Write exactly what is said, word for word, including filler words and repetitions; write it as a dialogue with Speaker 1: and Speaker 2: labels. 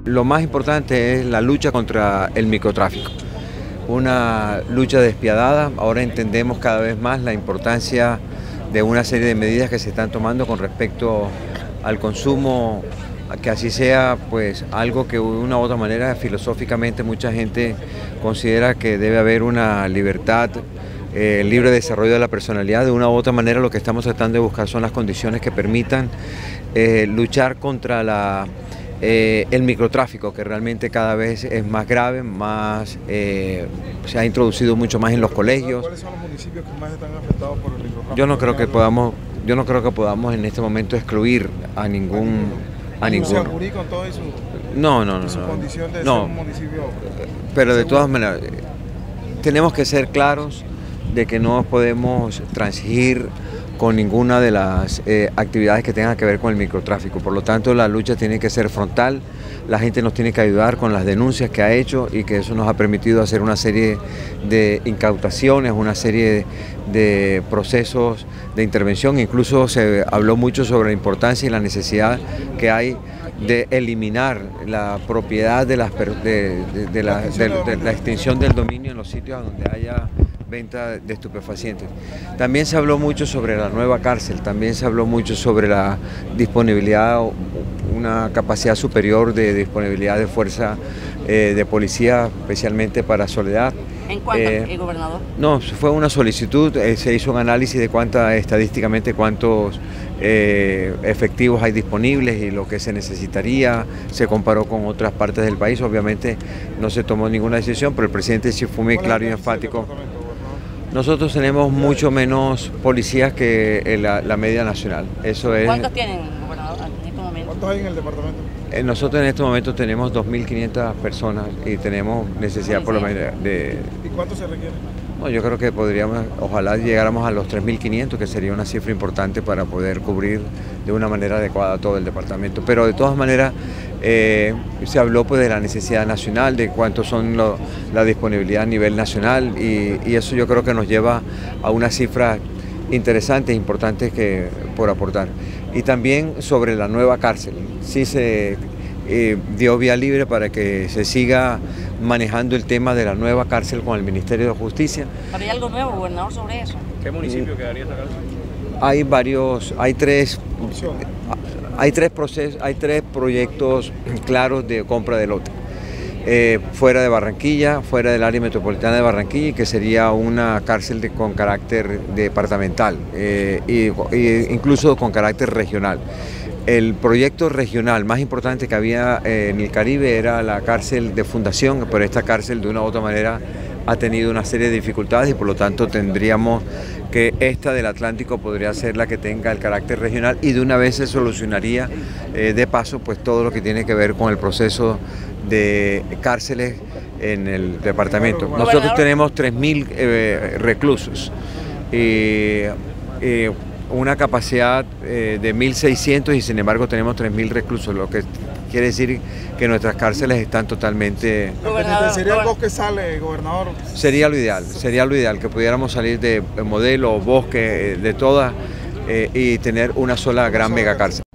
Speaker 1: Lo más importante es la lucha contra el microtráfico, una lucha despiadada. Ahora entendemos cada vez más la importancia de una serie de medidas que se están tomando con respecto al consumo, que así sea pues algo que de una u otra manera filosóficamente mucha gente considera que debe haber una libertad, eh, el libre desarrollo de la personalidad. De una u otra manera lo que estamos tratando de buscar son las condiciones que permitan eh, luchar contra la Eh, el microtráfico, que realmente cada vez es más grave, más eh, se ha introducido mucho más en los colegios.
Speaker 2: ¿Cuáles son los municipios que más están afectados por el microtráfico?
Speaker 1: Yo no creo que podamos, yo no creo que podamos en este momento excluir a ningún, a ninguno.
Speaker 2: Con todo eso,
Speaker 1: no, no, no,
Speaker 2: su
Speaker 1: no,
Speaker 2: condición de
Speaker 1: no,
Speaker 2: ser un municipio.
Speaker 1: pero de todas maneras tenemos que ser claros de que no podemos transigir con ninguna de las eh, actividades que tengan que ver con el microtráfico. Por lo tanto, la lucha tiene que ser frontal, la gente nos tiene que ayudar con las denuncias que ha hecho y que eso nos ha permitido hacer una serie de incautaciones, una serie de, de procesos de intervención. Incluso se habló mucho sobre la importancia y la necesidad que hay de eliminar la propiedad de, las, de, de, de, la, de, de la extinción del dominio en los sitios donde haya venta de estupefacientes. También se habló mucho sobre la nueva cárcel, también se habló mucho sobre la disponibilidad, una capacidad superior de disponibilidad de fuerza eh, de policía, especialmente para Soledad.
Speaker 3: ¿En cuánto,
Speaker 1: eh,
Speaker 3: gobernador?
Speaker 1: No, fue una solicitud, eh, se hizo un análisis de cuánta, estadísticamente cuántos eh, efectivos hay disponibles y lo que se necesitaría, se comparó con otras partes del país. Obviamente no se tomó ninguna decisión, pero el presidente sí fue muy claro y enfático. Nosotros tenemos mucho menos policías que la, la media nacional. Eso es.
Speaker 3: ¿Cuántos tienen, gobernador, en este momento?
Speaker 2: ¿Cuántos hay en el departamento?
Speaker 1: Nosotros en este momento tenemos dos mil quinientas personas y tenemos necesidad sí, por lo menos de...
Speaker 2: ¿Y cuánto se requiere?
Speaker 1: No, yo creo que podríamos, ojalá llegáramos a los tres mil quinientos, que sería una cifra importante para poder cubrir de una manera adecuada todo el departamento. Pero de todas maneras, eh, se habló pues de la necesidad nacional, de cuánto son lo, la disponibilidad a nivel nacional y, y eso yo creo que nos lleva a una cifra interesantes, importantes que, por aportar. Y también sobre la nueva cárcel, sí se eh, dio vía libre para que se siga manejando el tema de la nueva cárcel con el Ministerio de Justicia.
Speaker 3: ¿Pero hay algo nuevo, gobernador, sobre eso?
Speaker 4: ¿Qué municipio quedaría esta cárcel?
Speaker 1: Hay varios, hay tres, hay tres procesos, hay tres proyectos claros de compra de lote. Eh, fuera de Barranquilla, fuera del área metropolitana de Barranquilla, que sería una cárcel de, con carácter departamental eh, y, y incluso con carácter regional. El proyecto regional más importante que había eh, en el Caribe era la cárcel de fundación, pero esta cárcel de una u otra manera ha tenido una serie de dificultades y por lo tanto tendríamos que esta del Atlántico podría ser la que tenga el carácter regional y de una vez se solucionaría eh, de paso pues todo lo que tiene que ver con el proceso de cárceles en el departamento. Nosotros tenemos tres mil eh, reclusos y eh, una capacidad eh, de mil seiscientos y sin embargo tenemos tres mil reclusos, lo que quiere decir que nuestras cárceles están totalmente...
Speaker 2: ¿Sería el bosque sale, gobernador?
Speaker 1: Sería lo ideal, sería lo ideal, que pudiéramos salir de modelo, bosque, de todas eh, y tener una sola gran megacárcel.